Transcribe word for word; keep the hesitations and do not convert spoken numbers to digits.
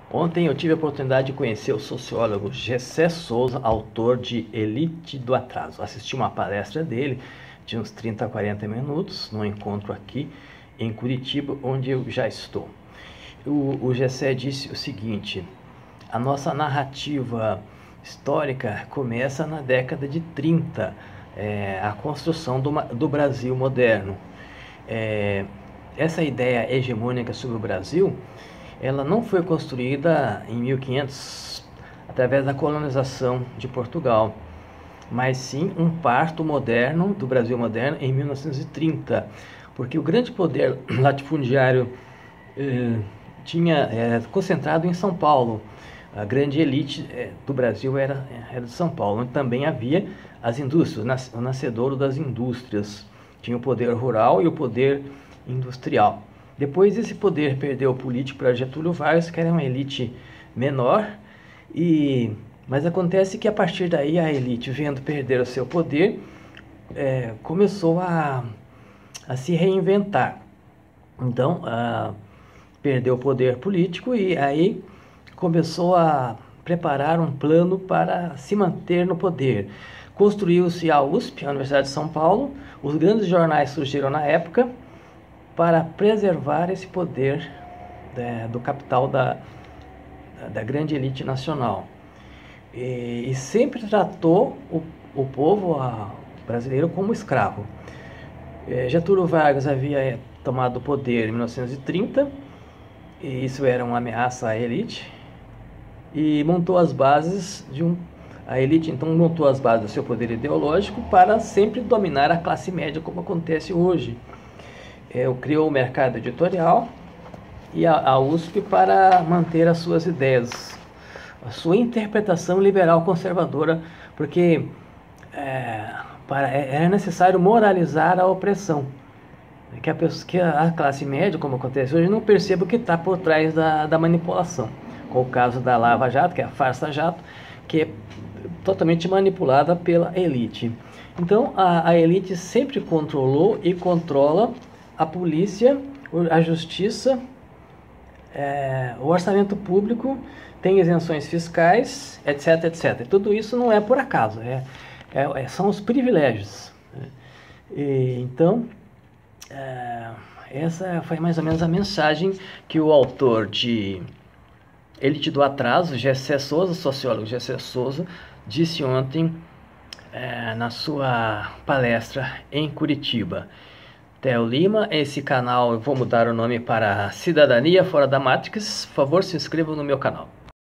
Ontem eu tive a oportunidade de conhecer o sociólogo Gessé Souza, autor de Elite do Atraso. Assisti uma palestra dele de uns trinta a quarenta minutos, num encontro aqui em Curitiba, onde eu já estou. O, o Gessé disse o seguinte: a nossa narrativa histórica começa na década de trinta, é, a construção do, do Brasil moderno. É, essa ideia hegemônica sobre o Brasil, ela não foi construída em mil e quinhentos através da colonização de Portugal, mas sim um parto moderno do Brasil moderno em mil novecentos e trinta, porque o grande poder latifundiário eh, tinha eh, concentrado em São Paulo. A grande elite eh, do Brasil era, era de São Paulo, onde também havia as indústrias, o nascedouro das indústrias. Tinha o poder rural e o poder industrial. Depois esse poder perdeu o político para Getúlio Vargas, que era uma elite menor, e, mas acontece que a partir daí a elite, vendo perder o seu poder, é, começou a, a se reinventar. Então, a, perdeu o poder político e aí começou a preparar um plano para se manter no poder. Construiu-se a U S P, a Universidade de São Paulo, os grandes jornais surgiram na época, para preservar esse poder é, do capital da, da grande elite nacional. E, e sempre tratou o, o povo a, brasileiro como escravo. É, Getúlio Vargas havia tomado o poder em mil novecentos e trinta, e isso era uma ameaça à elite, e montou as bases de um... A elite então montou as bases do seu poder ideológico para sempre dominar a classe média, como acontece hoje. É, criou o mercado editorial e a, a U S P para manter as suas ideias, a sua interpretação liberal conservadora, porque é, para, era necessário moralizar a opressão, que a, que a classe média, como acontece hoje, não perceba o que está por trás da, da manipulação, com o caso da Lava Jato, que é a farsa jato, que é totalmente manipulada pela elite. Então a, a elite sempre controlou e controla a polícia, a justiça, é, o orçamento público, tem isenções fiscais, etc, etcétera. E tudo isso não é por acaso, é, é, são os privilégios. E, então, é, essa foi mais ou menos a mensagem que o autor de Elite do Atraso, Gessé Souza, sociólogo Gessé Souza, disse ontem é, na sua palestra em Curitiba. Theo Lima, esse canal eu vou mudar o nome para Cidadania Fora da Matrix. Por favor, se inscrevam no meu canal.